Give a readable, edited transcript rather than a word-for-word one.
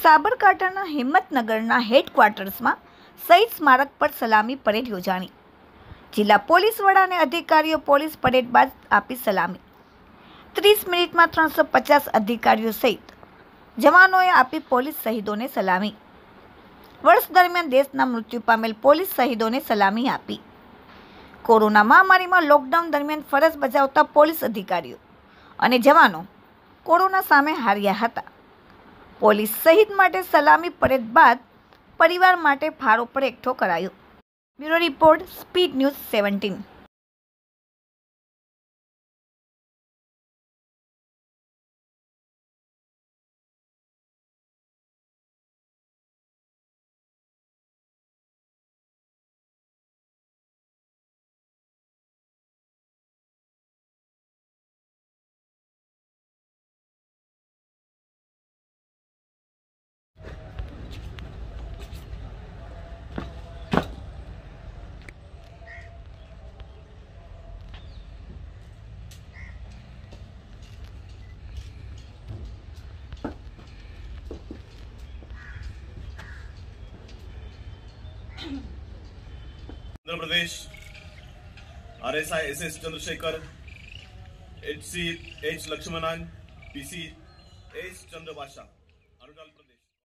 સાબરકાંઠાના હિંમતનગરના હેડક્વાર્ટર્સમાં શહીદ સ્મારક પર સલામી પરેડ યોજાણી। જિલ્લા પોલીસ વડા અને અધિકારીઓ પોલીસ પરેડ બાદ આપી સલામી। 30 મિનિટમાં 350 અધિકારીઓ સહિત જવાનોએ આપી પોલીસ શહીદોને સલામી। વર્ષ દરમિયાન દેશના મૃત્યુ પામેલ પોલીસ શહીદોને સલામી આપી। કોરોના મહામારીમાં લોકડાઉન દરમિયાન ફરજ બજાવતા પોલીસ અધિકારીઓ અને જવાનો કોરોના સામે હાર્યા હતા। પોલીસ શહીદ માટે સલામી પરેડ બાદ પરિવાર માટે ફાળો પણ એકઠો કરાયો। Bureau report, speed news 17। Andhra Pradesh RSI SS Chandrashekhar, HC H Lakshmanan, PC H चंद्रभाषा।